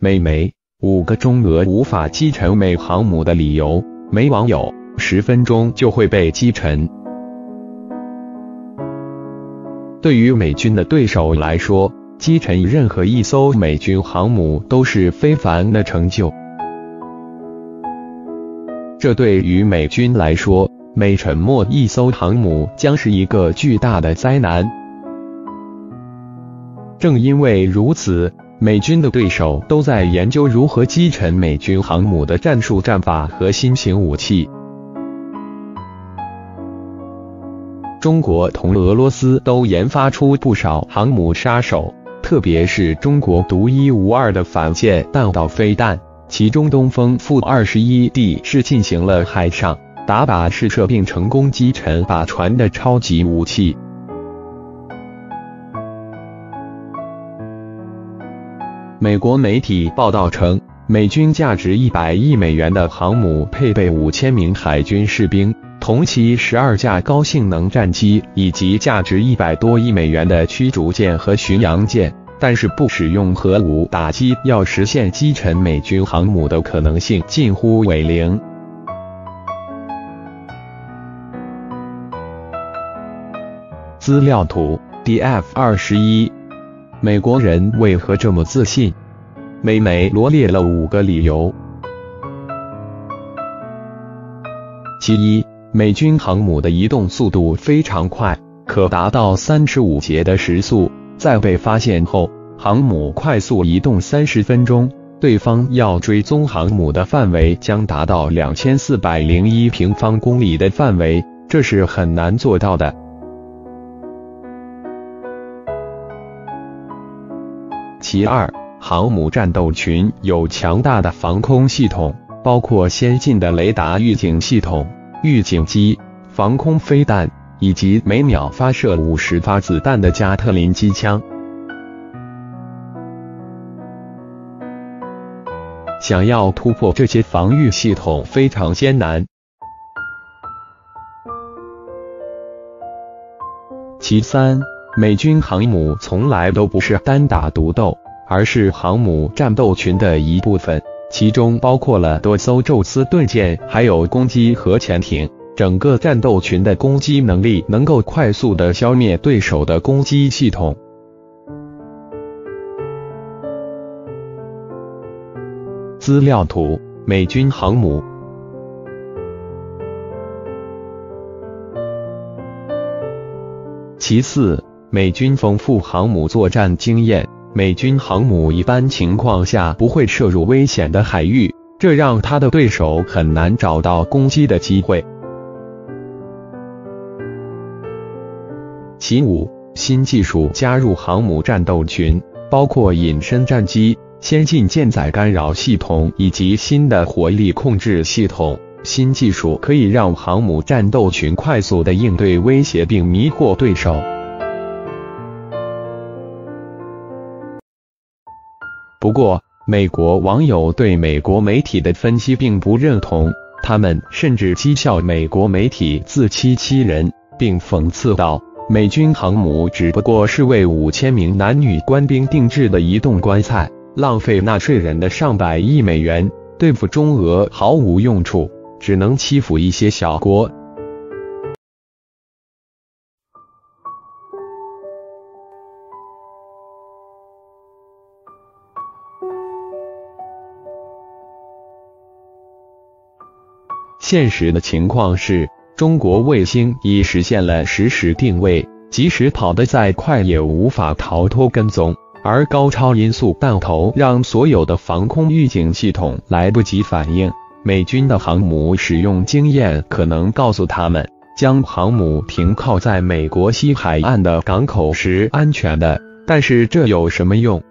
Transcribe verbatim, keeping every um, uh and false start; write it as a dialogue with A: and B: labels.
A: 美媒五个中俄无法击沉美航母的理由，美网友十分钟就会被击沉。对于美军的对手来说，击沉任何一艘美军航母都是非凡的成就。这对于美军来说，每沉没一艘航母将是一个巨大的灾难。正因为如此，美军的对手都在研究如何击沉美军航母的战术战法和新型武器。中国同俄罗斯都研发出不少航母杀手，特别是中国独一无二的反舰弹道飞弹，其中东风负二十一 D 是进行了海上打靶试射并成功击沉靶船的超级武器。美国媒体报道称，美军价值一百亿美元的航母配备五千名海军士兵，同期十二架高性能战机以及价值一百多亿美元的驱逐舰和巡洋舰，但是不使用核武打击，要实现击沉美军航母的可能性近乎为零。资料图 D F 二十一， 美国人为何这么自信？美媒罗列了五个理由。其一，美军航母的移动速度非常快，可达到三十五节的时速，在被发现后，航母快速移动三十分钟，对方要追踪航母的范围将达到两千四百零一平方公里的范围，这是很难做到的。其二，航母战斗群有强大的防空系统，包括先进的雷达预警系统、预警机、防空飞弹，以及每秒发射五十发子弹的加特林机枪。想要突破这些防御系统非常艰难。其三，美军航母从来都不是单打独斗，而是航母战斗群的一部分，其中包括了多艘宙斯盾舰，还有攻击核潜艇。整个战斗群的攻击能力能够快速地消灭对手的攻击系统。资料图，美军航母。其次，美军丰富航母作战经验，美军航母一般情况下不会涉入危险的海域，这让他的对手很难找到攻击的机会。其五，新技术加入航母战斗群，包括隐身战机、先进舰载干扰系统以及新的火力控制系统。新技术可以让航母战斗群快速地应对威胁并迷惑对手。不过，美国网友对美国媒体的分析并不认同，他们甚至讥笑美国媒体自欺欺人，并讽刺道，美军航母只不过是为五千名男女官兵定制的移动棺材，浪费纳税人的上百亿美元，对付中俄毫无用处，只能欺负一些小国。现实的情况是，中国卫星已实现了实时定位，即使跑得再快也无法逃脱跟踪，而高超音速弹头让所有的防空预警系统来不及反应。美军的航母使用经验可能告诉他们，将航母停靠在美国西海岸的港口是安全的，但是这有什么用？